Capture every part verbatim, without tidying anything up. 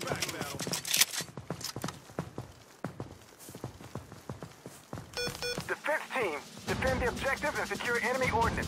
Defense team, defend the objectives and secure enemy ordnance.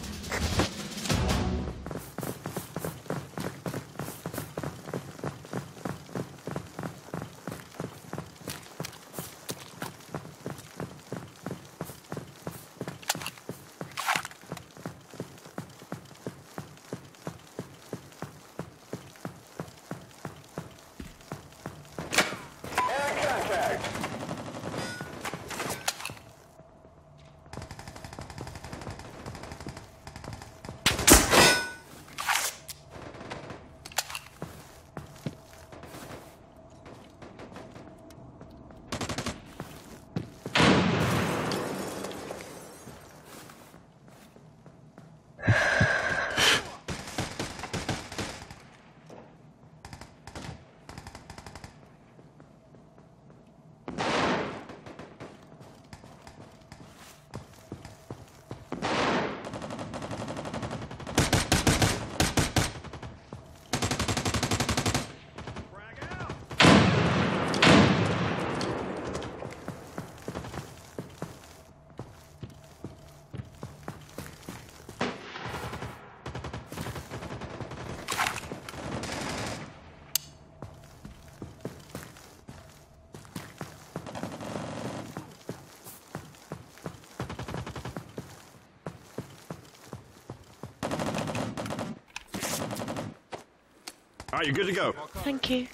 All right, you're good to go. Thank you.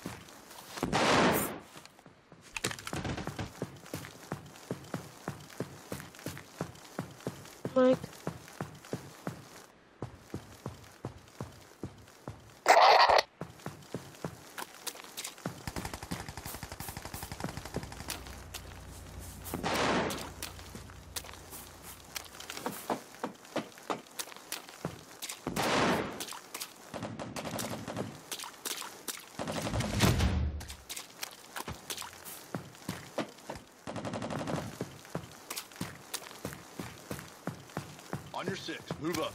Mike. On your six, move up.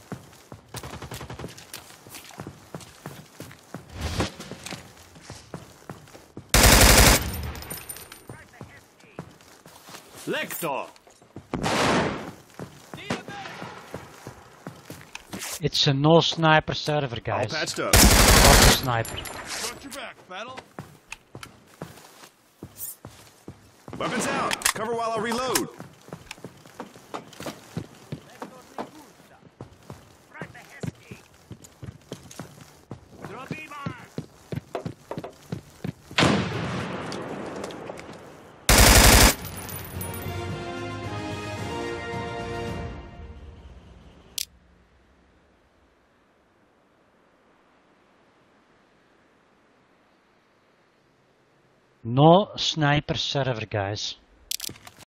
Lector! It's a no sniper server, guys. All patched up. Not a sniper. Got your back, battle. Weapons out. Cover while I reload. No sniper server, guys.